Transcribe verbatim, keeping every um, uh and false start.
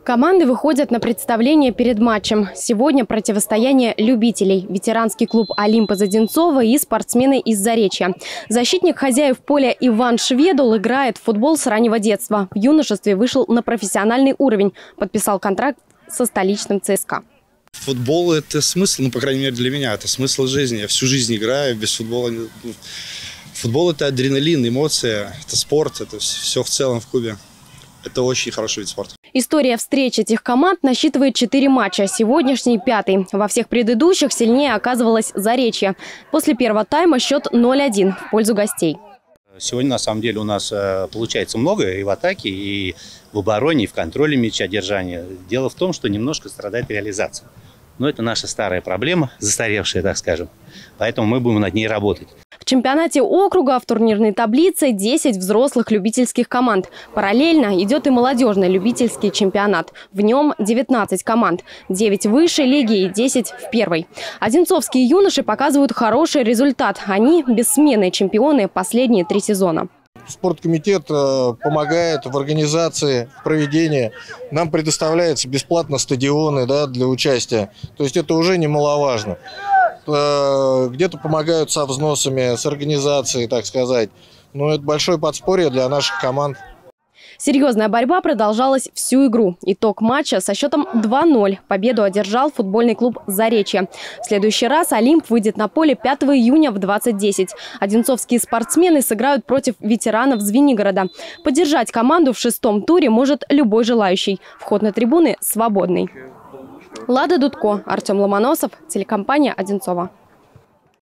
Команды выходят на представление перед матчем. Сегодня противостояние любителей. Ветеранский клуб «Олимп» из Одинцова и спортсмены из Заречья. Защитник хозяев поля Иван Шведул играет в футбол с раннего детства. В юношестве вышел на профессиональный уровень. Подписал контракт со столичным ЦСКА. Футбол – это смысл, ну, по крайней мере, для меня. Это смысл жизни. Я всю жизнь играю, без футбола. Футбол – это адреналин, эмоции, это спорт, это все в целом в клубе. Это очень хороший вид спорта. История встреч этих команд насчитывает четыре матча. Сегодняшний пятый. Во всех предыдущих сильнее оказывалось Заречье. После первого тайма счет ноль один в пользу гостей. Сегодня на самом деле у нас получается много и в атаке, и в обороне, и в контроле мяча держания. Дело в том, что немножко страдает реализация. Но это наша старая проблема, застаревшая, так скажем. Поэтому мы будем над ней работать. В чемпионате округа в турнирной таблице десять взрослых любительских команд. Параллельно идет и молодежный любительский чемпионат. В нем девятнадцать команд. девять высшей лиги и десять в первой. Одинцовские юноши показывают хороший результат. Они бессменные чемпионы последние три сезона. Спорткомитет помогает в организации, в проведении. Нам предоставляются бесплатно стадионы, да, для участия. То есть это уже немаловажно. Где-то помогают со взносами, с организацией, так сказать. Но это большое подспорье для наших команд. Серьезная борьба продолжалась всю игру. Итог матча со счетом два ноль. Победу одержал футбольный клуб «Заречье». В следующий раз «Олимп» выйдет на поле пятого июня в двадцать десять. Одинцовские спортсмены сыграют против ветеранов Звенигорода. Поддержать команду в шестом туре может любой желающий. Вход на трибуны свободный. Лада Дудко, Артем Ломоносов, телекомпания «Одинцова».